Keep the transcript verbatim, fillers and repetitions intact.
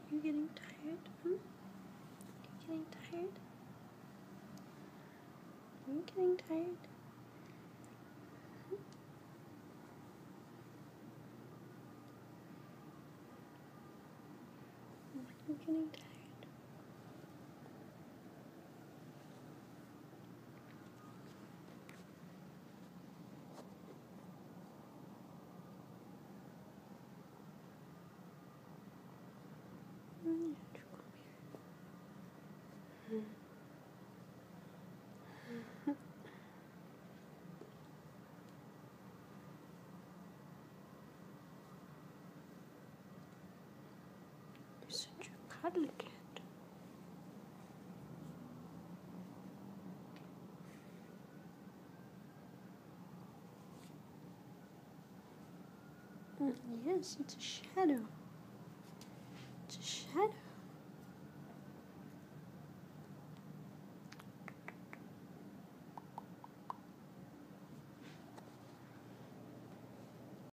You getting tired? Hmm? You getting tired? Are you getting tired? Hmm? Are you getting tired? Hmm, yeah, come here. Hmm. You're such a cuddly kid. Mm, yes, it's a shadow. It's a shadow.